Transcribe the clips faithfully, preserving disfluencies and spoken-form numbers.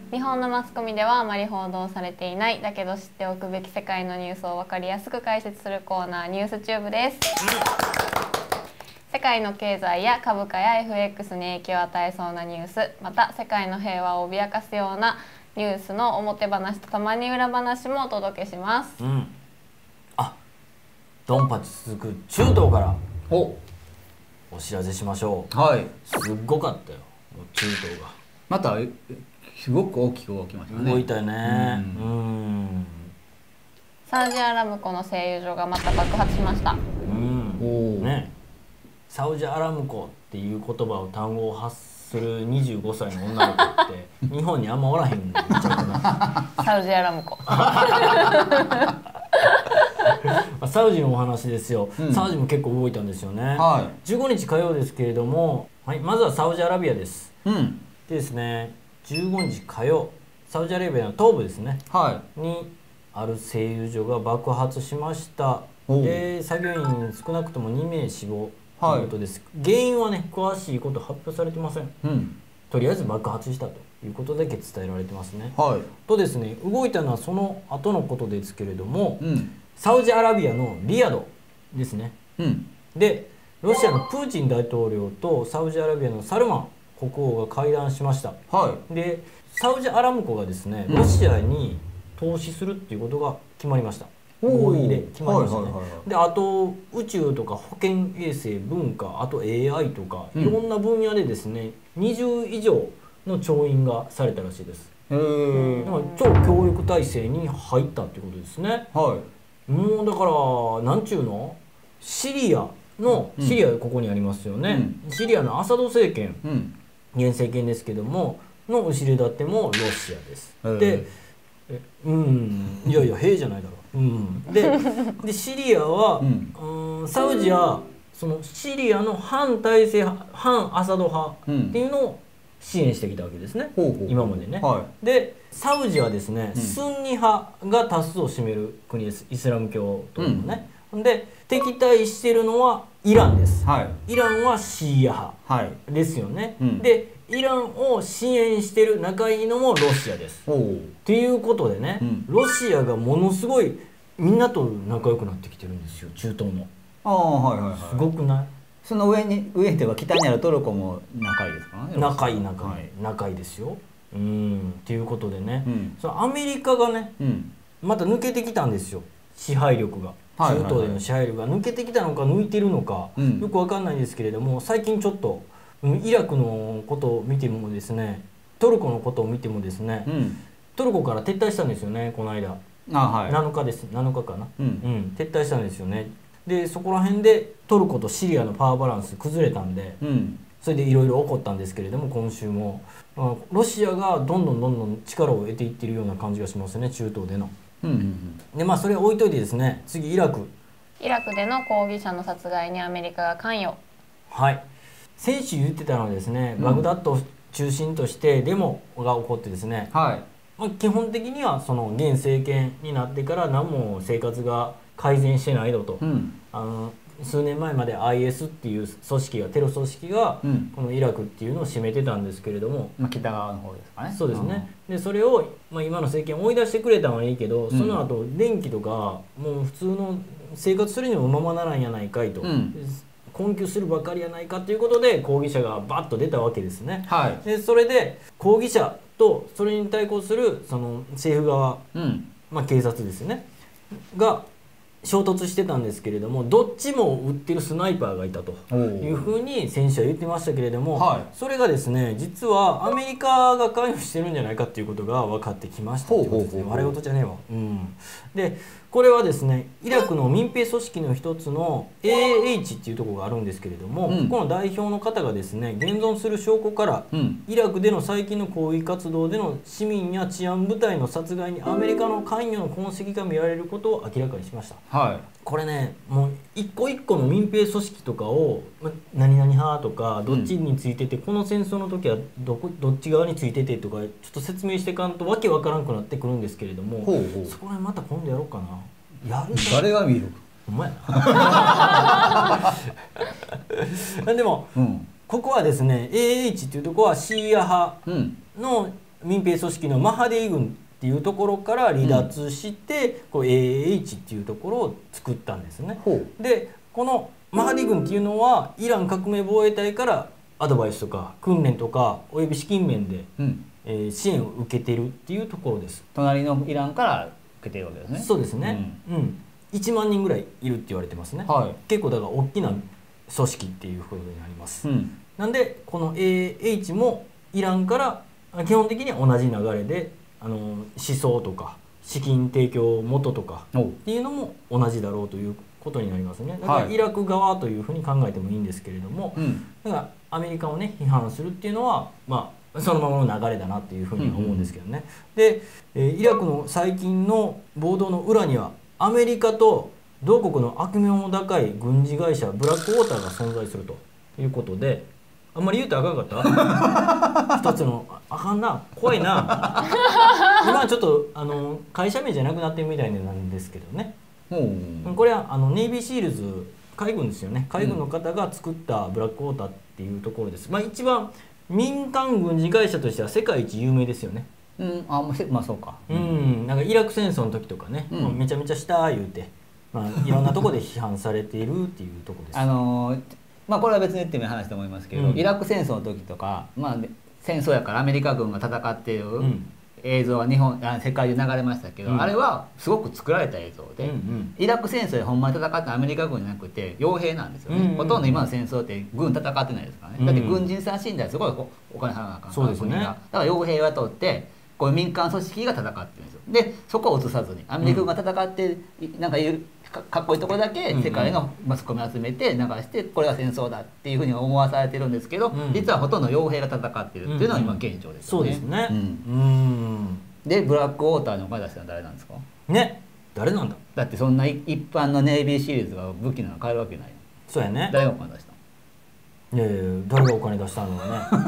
日本のマスコミではあまり報道されていないだけど知っておくべき世界のニュースを分かりやすく解説するコーナーニュースチューブです。世界の経済や株価や エフエックス に影響を与えそうなニュース、また世界の平和を脅かすようなニュースの表話とたまに裏話もお届けします。 うん、あ、ドンパチ続く中東からおお知らせしましょう。はい、すっごかったよ、中東が。 またすごく大きく動きましたね。 動いたよね。うん、うん、 サウジアラムコの製油所がまた爆発しました。 うん、ね、サウジアラムコっていう言葉を単語を発するにじゅうごさいの女の子って日本にあんまおらへんんちゃうかな。 サウジアラムコサウジのお話ですよ、うん、サウジも結構動いたんですよね、はい、じゅうごにち火曜ですけれども、はい、まずはサウジアラビアです、うん、でですねじゅうごにち火曜サウジアラビアの東部ですね、はい、にある製油所が爆発しました。で作業員少なくともにめい死亡ということです、はい、原因はね詳しいこと発表されてません、うん、とりあえず爆発したということだけ伝えられてますね、はい、とですね動いたのはその後のことですけれども、うん、サウジアラビアのリヤドですね、うん、でロシアのプーチン大統領とサウジアラビアのサルマン国王が会談しました、はい、でサウジアラムコがですねロシアに投資するっていうことが決まりました。合意で決まりましたね。であと宇宙とか保健衛生文化あと エーアイ とかいろんな分野でですね、うん、にじゅういじょうの調印がされたらしいです。へえ。だから超教育体制に入ったっていうことですね。はい。もうだからなんちゅうのシリアの、うん、シリアここにありますよね。うん、シリアのアサド政権、うん、現政権ですけどもの後ろ盾もロシアです。で、えうんいやいや兵じゃないだろう。うん、で, でシリアは、うん、サウジはそのシリアの反体制反アサド派っていうのを支援してきたわけですね、うん、今までね、はい、でサウジはですね、うん、スンニ派が多数を占める国です。イスラム教徒のね、うん、で敵対してるのはイランです、はい、イランはシーア派ですよね、はい、でイランを支援してる仲いいのもロシアです。っていうことでね、うん、ロシアがものすごいみんなと仲良くなってきてるんですよ、中東の。ああはいはいはい。すごくない？ その上に上というか北にあるトルコも仲いいですかね。 仲いい仲いい、はい、仲いいですよ。うんっていうことでね、うん、そのアメリカがね、うん、また抜けてきたんですよ、支配力が。中東での支配力が抜けてきたのか抜いてるのか、うん、よくわかんないですけれども、最近ちょっとイラクのことを見てもですね、トルコのことを見てもですね、うん、トルコから撤退したんですよね、この間。あ、はい、なのかです、なのかかな、うん、うん、撤退したんですよね。でそこら辺でトルコとシリアのパワーバランス崩れたんで、うん、それでいろいろ起こったんですけれども、今週もロシアがどんどんどんどん力を得ていってるような感じがしますね、中東での。うんうんうん、でまあそれ置いといてですね、次イラク。 イラクでの抗議者の殺害にアメリカが関与。 はい、先週言ってたのはですね、バグダッドを中心としてデモが起こってですね、はい、まあ、基本的にはその現政権になってから何も生活が改善してないのと、うん、あの数年前まで アイエス っていう組織がテロ組織がこのイラクっていうのを占めてたんですけれども、 まあ、北側の方ですかね。 そうですね。でそれを、まあ、今の政権追い出してくれたのはいいけど、その後電気とかもう普通の生活するにもままならんやないかいと、うん、困窮するばかりやないかということで抗議者がバッと出たわけですね、はい、でそれで抗議者とそれに対抗するその政府側、うん、まあ警察ですねが衝突してたんですけれども、どっちも撃ってるスナイパーがいたというふうに選手は言ってましたけれども、はい、それがですね実はアメリカが関与してるんじゃないかっていうことが分かってきましたってことですね。笑い事じゃねえわ、うん、でこれはですねイラクの民兵組織の一つの エーエイチ っていうところがあるんですけれども、うん、この代表の方がですね現存する証拠から、うん、イラクでの最近の抗議活動での市民や治安部隊の殺害にアメリカの関与の痕跡が見られることを明らかにしました、はい、これねもう一個一個の民兵組織とかを何々派とかどっちについてて、うん、この戦争の時はどこどっち側についててとかちょっと説明していかんとわけわからんくなってくるんですけれども、ほうほう、そこら辺また今度やろうかな。やる誰が見るお前でも、うん、ここはですね エーエイチ っていうところはシーア派の民兵組織のマハディ軍っていうところから離脱して、うん、こう エーエーエイチ っていうところを作ったんですね。でこのマハディ軍っていうのはイラン革命防衛隊からアドバイスとか訓練とかおよび資金面で、うんえー、支援を受けてるっていうところです。 隣のイランから受けてるわけですね。 そうですね、うんうん、いちまんにんぐらいいるって言われてますね、はい、結構だから大きな組織っていうことになります、うん、なんでこの エーエイチ もイランから基本的には同じ流れであの思想とか資金提供元とかっていうのも同じだろうということになりますね。だからイラク側というふうに考えてもいいんですけれども、はい、だからアメリカをね批判するっていうのはまあそのままの流れだなっていうふうに思うんですけどね。うんうん、で、えー、イラクの最近の暴動の裏にはアメリカと同国の悪名の高い軍事会社ブラックウォーターが存在するということで、あんまり言うとあかんかった一つのあかんな怖いな今はちょっとあの会社名じゃなくなってるみたいなんですけどね。これはあのネイビーシールズ海軍ですよね。海軍の方が作ったブラックウォーターっていうところです。まあ一番民間軍事会社としては世界一有名ですよね。 うん、あまあそうか。 うん、なんかイラク戦争の時とかね、うん、めちゃめちゃした言うて、まあいろんなところで批判されているっていうところです。 あのー、まあこれは別に言ってもいい話と思いますけど、うん、イラク戦争の時とか、まあ戦争やからアメリカ軍が戦っている。うん映像は日本あ世界中流れましたけど、うん、あれはすごく作られた映像で、うんうん、イラク戦争でほんまに戦ったアメリカ軍じゃなくて傭兵なんですよね、うんうんうん、ほとんど今の戦争って軍戦ってないですからね、うん、だって軍人さん死んだらすごいお金払わなあかんから国が、ね、だから傭兵を雇ってこういう民間組織が戦ってるんですよ。でそこを映さずにアメリカ軍が戦って、うん、なんかいうか, かっこいいところだけ世界のマスコミを集めて流してこれが戦争だっていうふうに思わされてるんですけど、うん、実はほとんど傭兵が戦ってるっていうのが今現状ですよね。 そうですね、うんうんでブラックウォーターのお金出したのは誰なんですかね。誰なんだ。 だってそんな一般のネイビーシリーズが武器なの買えるわけないよ。 そうやね。 誰がお金出したの。いやいや誰がお金出したの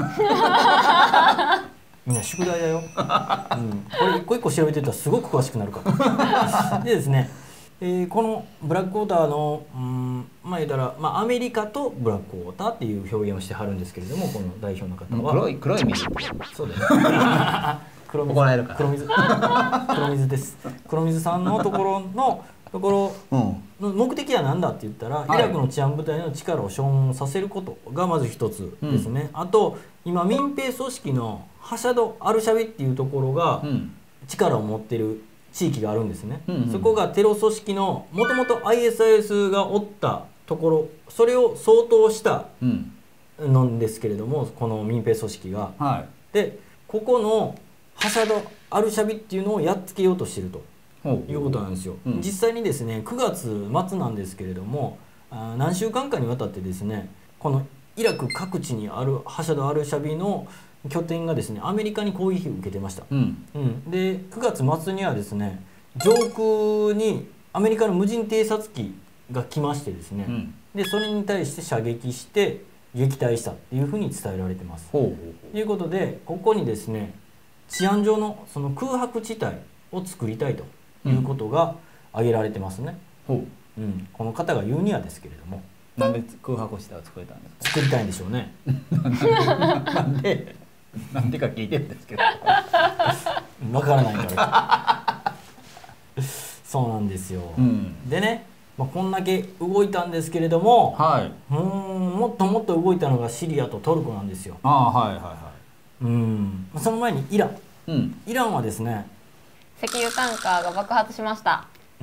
はねみんな宿題だよ、うん、これ一個一個調べてたらすごく詳しくなるからでですね、えー、このブラックウォーターのうんまあ言ったら、まあ、アメリカとブラックウォーターっていう表現をしてはるんですけれども、この代表の方は黒い黒い水そうだよ黒水、怒られるから黒水黒水です黒水さんのところのところの目的は何だって言ったら、うん、イラクの治安部隊の力を消耗させることがまず一つですね、うん、あと今民兵組織のハシャド・アルシャビっていうところが力を持ってる地域があるんですね、うんうん、そこがテロ組織のもともと アイエスアイエス がおったところ、それを相当したなんですけれども、この民兵組織が、はい、でここのハシャド・アルシャビっていうのをやっつけようとしているということなんですよ、うん、実際にですねくがつ末なんですけれども、あ何週間かにわたってですねこのイラク各地にあるハシャド・アルシャビの拠点がですねアメリカに攻撃を受けてました、うんうん、でくがつ末にはですね上空にアメリカの無人偵察機が来ましてですね、うん、でそれに対して射撃して撃退したっていうふうに伝えられてます。ということでここにですね治安上のその空白地帯を作りたいということが挙げられてますね、うんうん、この方が言うにはですけれども、 なんで空白地帯を作りたいんですか。 作りたいんでしょうねなんでなんでか聞いてるんですけどわからないからそうなんですよ、うん、でね、まあ、こんだけ動いたんですけれども、はい、うんもっともっと動いたのがシリアとトルコなんですよ。 ああはいはいはい。 うん、その前にイラン、うん、イランはですね石油タンカーが爆発しました、 うん、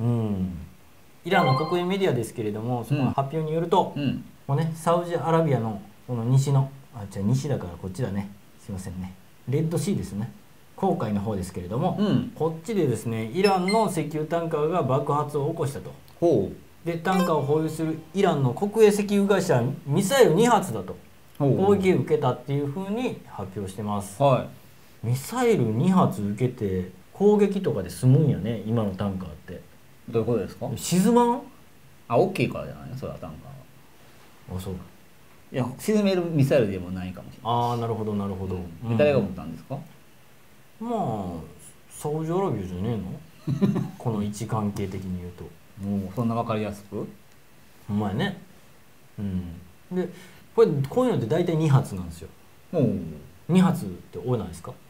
イランの国営メディアですけれどもその発表によると、うん、もうね、サウジアラビアのこの西のあじゃあ西だからこっちだねすいませんねレッドシーですね紅海の方ですけれども、うん、こっちでですねイランの石油タンカーが爆発を起こしたと。ほうでタンカーを保有するイランの国営石油会社はミサイルにはつだと攻撃を受けたっていうふうに発表してます、はい、ミサイルにはつ受けて攻撃とかで済むんやね今のタンカーって。 どういうことですか。 沈まんあ大きいからじゃないのそれはタンカーは。 あそういや沈めるミサイルでもないかもしれない。 ああなるほどなるほど、 うん、誰が持ったんですか。 まあサウジアラビアじゃねえのこの位置関係的に言うともうそんな分かりやすくほんまやね。うんでこれこういうのって大体にはつなんですよ。にはつって多いないですか。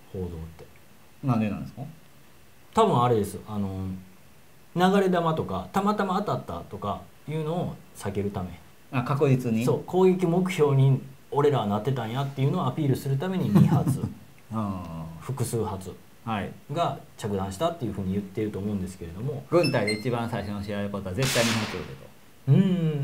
報道って。 なんでなんですか？ 多分あれです。あの流れ弾とかたまたま当たったとかいうのを避けるため。 あ、確実に。 そう、攻撃目標に俺らはなってたんやっていうのをアピールするためにに発複数発が着弾したっていうふうに言ってると思うんですけれども、 軍隊で一番最初の知られることは絶対に発撃と。うん、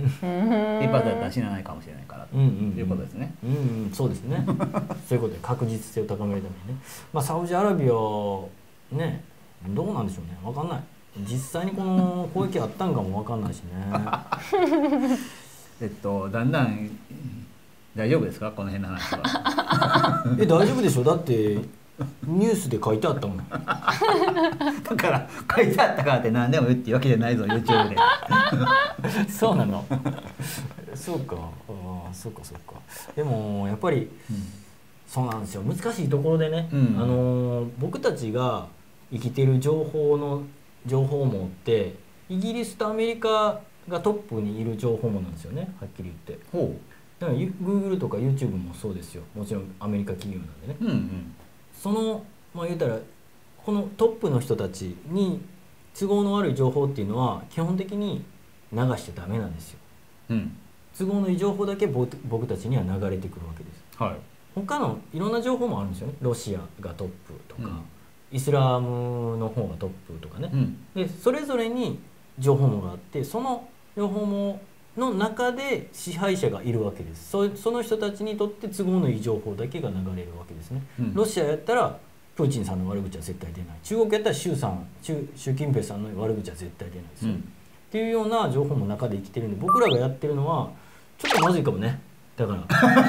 一発だったら死なないかもしれないからということですね。 うん、うん、そうですね。そういうことで確実性を高めるためにね、まあ、サウジアラビアね、どうなんでしょうね、分かんない。実際にこの攻撃あったんかも分かんないしね。 えっとだんだん大丈夫ですか、この辺の話は。 え、大丈夫でしょ。だってニュースで書いてあったもん。だから書いてあったからって何でも言っていうわけじゃないぞ YouTube で。 そうなの。そうか、ああ、そうかそうか。でもやっぱり、うん、そうなんですよ。難しいところでね、うん、あの僕たちが生きてる情報の情報網ってイギリスとアメリカがトップにいる情報網なんですよね、はっきり言って。ほう。だから Google とか YouTube もそうですよ。もちろんアメリカ企業なんでね。うんうん、そのまあ言うたらこのトップの人たちに都合の悪い情報っていうのは基本的に流しちゃダメなんですよ。うん、都合のいい情報だけ僕、僕たちには流れてくるわけです。はい、他のいろんな情報もあるんですよね。ロシアがトップとか、うん、イスラムの方がトップとかね。うん、でそれぞれに情報網があって、その情報網の中で支配者がいるわけです。 そ, その人たちにとって都合のいい情報だけが流れるわけですね。うん、ロシアやったらプーチンさんの悪口は絶対出ない。中国やったら習さん習習近平さんの悪口は絶対出ないですよ、うん、っていうような情報も中で生きてるんで、僕らがやってるのはちょっとまずいかもね。だから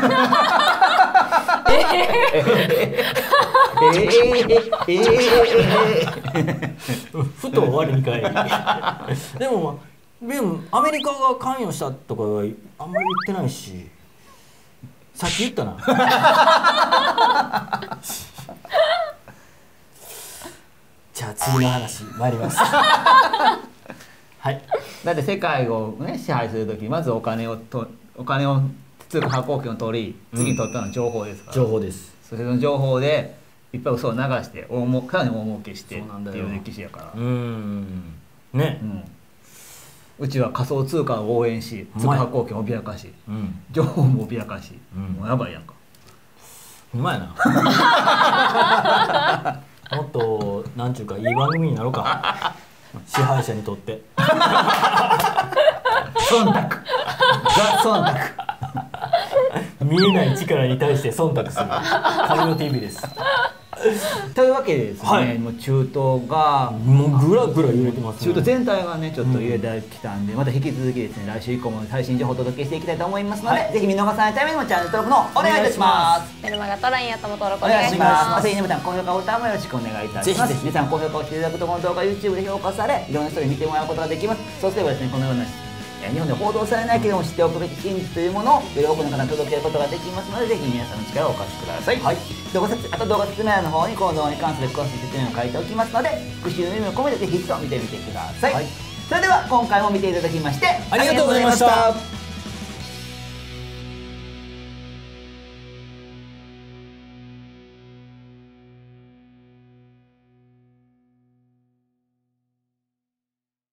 ふと終わりにかい。でもまあでもアメリカが関与したとかはあんまり言ってないし、さっき言ったな。じゃあ次の話参ります。はい。 だって世界をね支配するとき、まずお金をとお金を通貨発行権を取り、次に取ったのは情報ですから。 情報です。 それの情報でいっぱい嘘を流して大もかなり大儲けしてっていう歴史やから。うん。ね。うん、うちは仮想通貨を応援し、通貨発行権を脅かし、うん、情報も脅かし、うん、もうやばいやんか。 うまいな。もっとなんちゅうかいい番組になろうか。支配者にとって。忖度。ザ忖度。 見えない力に対して忖度する。神の ティーブイ です。 というわけでですね、はい、もう中東がもうぐらぐら揺れてますね。 中東全体がねちょっと揺れてきたんで、うん、また引き続きですね来週以降も最新情報をお届けしていきたいと思いますので、はい、ぜひ見逃さないためにもチャンネル登録のお願いいたします。 メルマガと ライン アットも登録お願いします。 またいいねボタン、高評価ボタンもよろしくお願いいたします。ぜひぜひ皆さん高評価をしていただくとこの動画 YouTube で評価され、いろんな人に見てもらうことができます。そうすればですねこのような日本で報道されないけども知っておくべき真実というものをより多くの方に届けることができますので、ぜひ皆さんの力をお貸しください。はい、動画説あと動画説明欄の方にこの動画に関する詳しい説明を書いておきますので、復習の意味を込めてぜひ一度見てみてください。はい、それでは今回も見ていただきましてありがとうございました。